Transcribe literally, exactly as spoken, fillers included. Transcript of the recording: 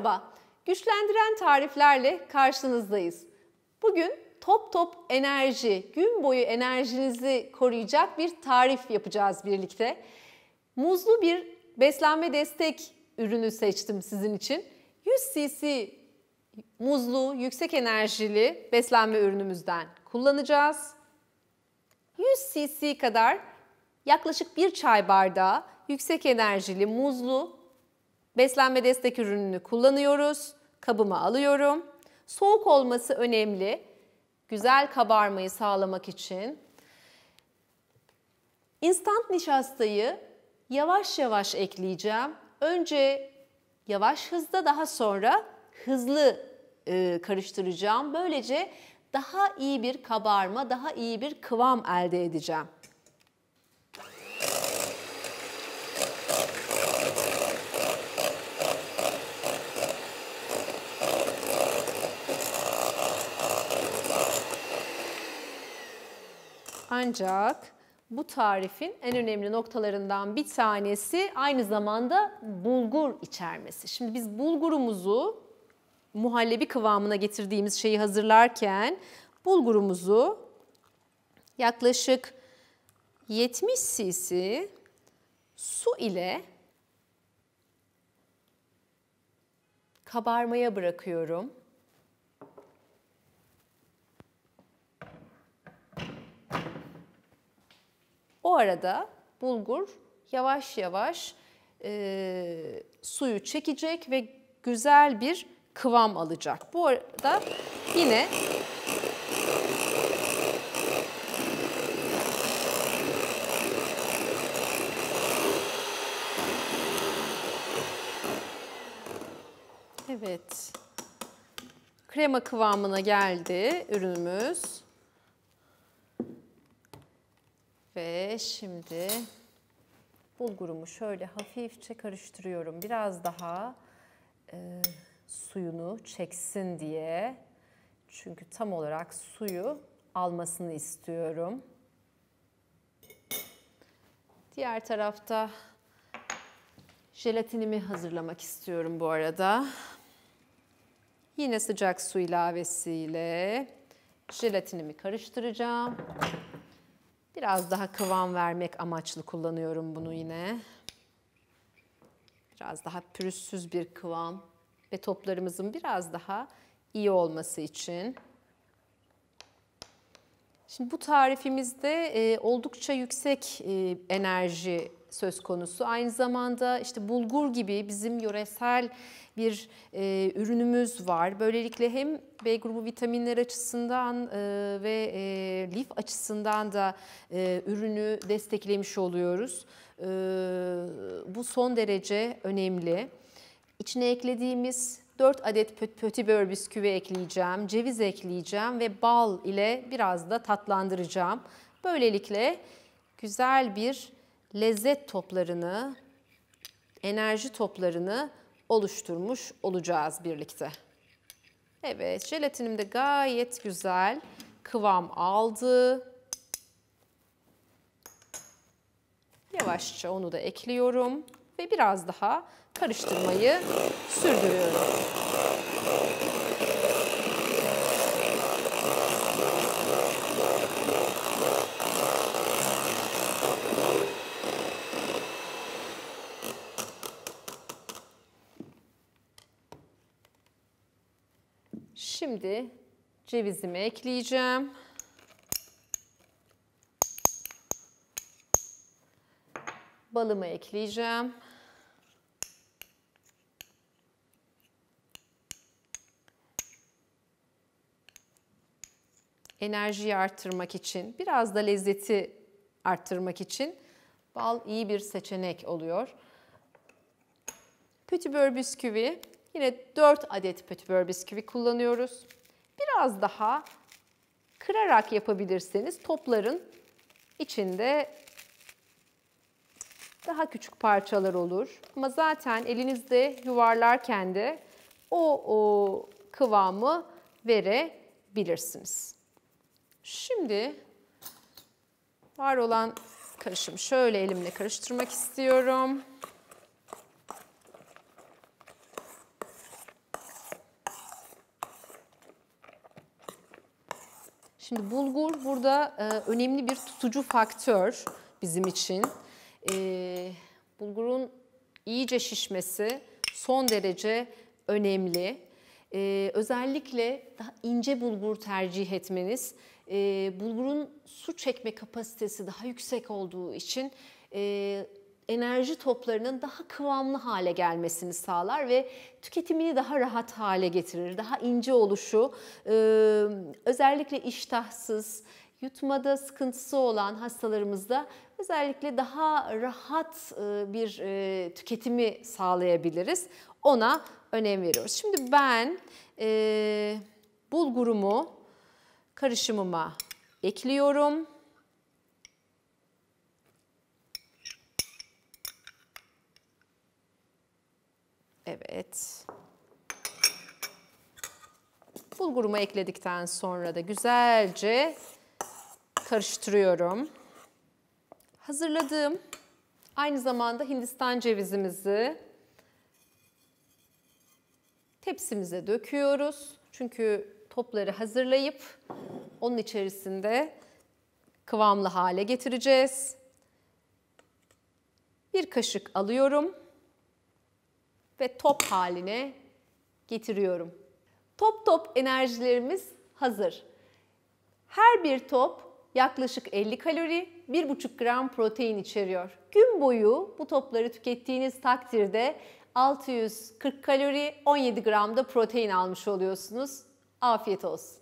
Merhaba, güçlendiren tariflerle karşınızdayız. Bugün top top enerji, gün boyu enerjinizi koruyacak bir tarif yapacağız birlikte. Muzlu bir beslenme destek ürünü seçtim sizin için. yüz mililitre muzlu, yüksek enerjili beslenme ürünümüzden kullanacağız. yüz mililitre kadar yaklaşık bir çay bardağı yüksek enerjili muzlu beslenme destek ürününü kullanıyoruz. Kabıma alıyorum. Soğuk olması önemli. Güzel kabarmayı sağlamak için. İnstant nişastayı yavaş yavaş ekleyeceğim. Önce yavaş hızda, daha sonra hızlı e, karıştıracağım. Böylece daha iyi bir kabarma, daha iyi bir kıvam elde edeceğim. Ancak bu tarifin en önemli noktalarından bir tanesi aynı zamanda bulgur içermesi. Şimdi biz bulgurumuzu muhallebi kıvamına getirdiğimiz şeyi hazırlarken bulgurumuzu yaklaşık yetmiş mililitre su ile kabarmaya bırakıyorum. O arada bulgur yavaş yavaş e, suyu çekecek ve güzel bir kıvam alacak. Bu arada yine evet, krema kıvamına geldi ürünümüz. Ve şimdi bulgurumu şöyle hafifçe karıştırıyorum. Biraz daha e, suyunu çeksin diye. Çünkü tam olarak suyu almasını istiyorum. Diğer tarafta jelatinimi hazırlamak istiyorum bu arada. Yine sıcak su ilavesiyle jelatinimi karıştıracağım. Biraz daha kıvam vermek amaçlı kullanıyorum bunu yine. Biraz daha pürüzsüz bir kıvam ve toplarımızın biraz daha iyi olması için. Şimdi bu tarifimizde e, oldukça yüksek e, enerji söz konusu. Aynı zamanda işte bulgur gibi bizim yöresel bir e, ürünümüz var. Böylelikle hem B grubu vitaminler açısından e, ve e, lif açısından da e, ürünü desteklemiş oluyoruz. E, bu son derece önemli. İçine eklediğimiz dört adet pötibör bisküvi ekleyeceğim, ceviz ekleyeceğim ve bal ile biraz da tatlandıracağım. Böylelikle güzel bir lezzet toplarını, enerji toplarını oluşturmuş olacağız birlikte. Evet, jelatinim de gayet güzel kıvam aldı. Yavaşça onu da ekliyorum ve biraz daha karıştırmayı sürdürüyorum. Şimdi cevizimi ekleyeceğim. Balımı ekleyeceğim. Enerjiyi arttırmak için, biraz da lezzeti arttırmak için bal iyi bir seçenek oluyor. Pötibör bisküvi, yine dört adet pötibör bisküvi kullanıyoruz. Biraz daha kırarak yapabilirseniz topların içinde daha küçük parçalar olur. Ama zaten elinizde yuvarlarken de o, o kıvamı verebilirsiniz. Şimdi var olan karışımı şöyle elimle karıştırmak istiyorum. Şimdi bulgur burada e, önemli bir tutucu faktör bizim için. E, bulgurun iyice şişmesi son derece önemli. E, özellikle daha ince bulgur tercih etmeniz, e, bulgurun su çekme kapasitesi daha yüksek olduğu için e, enerji toplarının daha kıvamlı hale gelmesini sağlar ve tüketimini daha rahat hale getirir. Daha ince oluşu, e, özellikle iştahsız, yutmada sıkıntısı olan hastalarımızda özellikle daha rahat e, bir e, tüketimi sağlayabiliriz. Ona önem veriyoruz. Şimdi ben e, bulgurumu karışımıma ekliyorum. Evet. Bulgurumu ekledikten sonra da güzelce karıştırıyorum. Hazırladığım aynı zamanda Hindistan cevizimizi tepsimize döküyoruz. Çünkü topları hazırlayıp onun içerisinde kıvamlı hale getireceğiz. Bir kaşık alıyorum ve top haline getiriyorum. Top top enerjilerimiz hazır. Her bir top yaklaşık elli kalori, bir buçuk gram protein içeriyor. Gün boyu bu topları tükettiğiniz takdirde altı yüz kırk kalori, on yedi gram da protein almış oluyorsunuz. Afiyet olsun.